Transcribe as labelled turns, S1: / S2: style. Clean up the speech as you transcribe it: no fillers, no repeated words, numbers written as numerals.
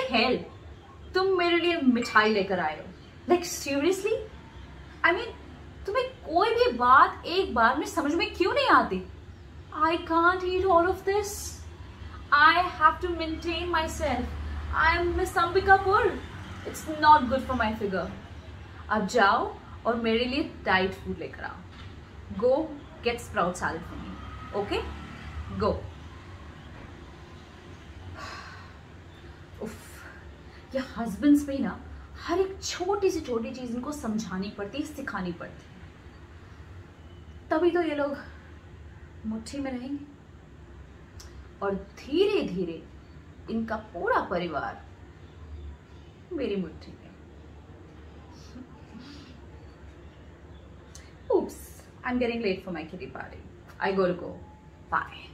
S1: Hello, तुम मेरे लिए मिठाई लेकर आए हो? Like seriously? आई मीन, तुम्हें कोई भी बात एक बार में समझ में क्यों नहीं आती? I can't eat all of this. I have to maintain myself. I am Miss Ambika Pur. It's not good for my figure. अब जाओ और मेरे लिए डाइट फूड लेकर आओ. Go get sprout salad for me. Okay? Go. उफ, ये husbands भी ना हर एक छोटी सी छोटी चीज इनको समझानी पड़ती, सिखानी पड़ती, तभी तो ये लोग मुट्ठी में रहेंगे और धीरे धीरे इनका पूरा परिवार मेरी मुट्ठी में. Oops, I'm getting late for my kitty party. I gotta go. Bye.